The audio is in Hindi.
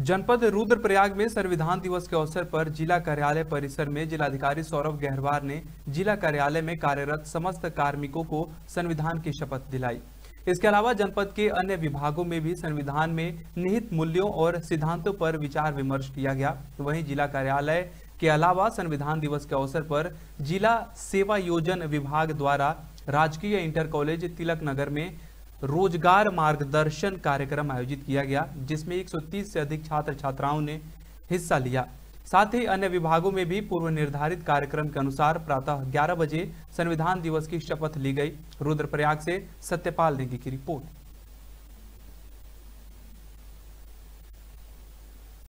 जनपद रुद्रप्रयाग में संविधान दिवस के अवसर पर जिला कार्यालय परिसर में जिलाधिकारी सौरभ गहरवार ने जिला कार्यालय में कार्यरत समस्त कार्मिकों को संविधान की शपथ दिलाई। इसके अलावा जनपद के अन्य विभागों में भी संविधान में निहित मूल्यों और सिद्धांतों पर विचार विमर्श किया गया। वहीं जिला कार्यालय के अलावा संविधान दिवस के अवसर पर जिला सेवा योजन विभाग द्वारा राजकीय इंटर कॉलेज तिलक नगर में रोजगार मार्गदर्शन कार्यक्रम आयोजित किया गया, जिसमें 130 से अधिक छात्र छात्राओं ने हिस्सा लिया। साथ ही अन्य विभागों में भी पूर्व निर्धारित कार्यक्रम के अनुसार प्रातः 11 बजे संविधान दिवस की शपथ ली गई। रुद्रप्रयाग से सत्यपाल नेगी की रिपोर्ट।